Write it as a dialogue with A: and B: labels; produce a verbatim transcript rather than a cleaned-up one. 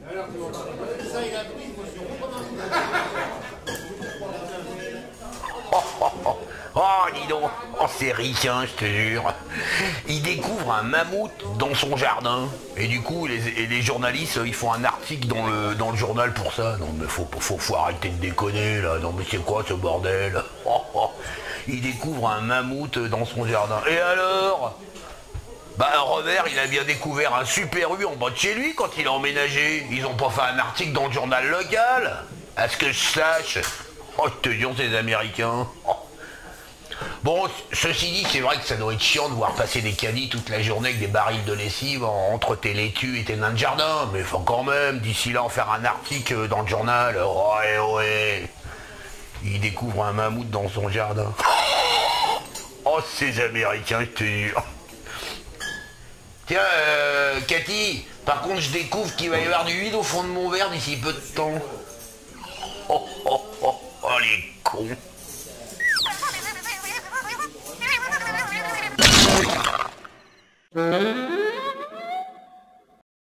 A: Oh, oh, oh. Oh, dis donc, oh, c'est riche, hein, je te jure. Il découvre un mammouth dans son jardin. Et du coup, les, et les journalistes, ils font un article dans le, dans le journal pour ça. Non, mais faut, faut, faut arrêter de déconner, là. Non, mais c'est quoi ce bordel? Oh, oh. Il découvre un mammouth dans son jardin. Et alors? Bah, Robert, il a bien découvert un super U en bas de chez lui quand il a emménagé. Ils ont pas fait un article dans le journal local. À ce que je sache. Oh, je te jure, ces Américains. Oh. Bon, ceci dit, c'est vrai que ça doit être chiant de voir passer des caddies toute la journée avec des barils de lessive entre tes laitues et tes nains de jardin. Mais faut quand même, d'ici là, en faire un article dans le journal. Ouais, ouais. Il découvre un mammouth dans son jardin. Oh, ces Américains, je te jure. Tiens, euh, Cathy, par contre, je découvre qu'il va y avoir du vide au fond de mon verre d'ici peu de temps. Oh, oh, oh, oh, les cons.
B: Mm-hmm.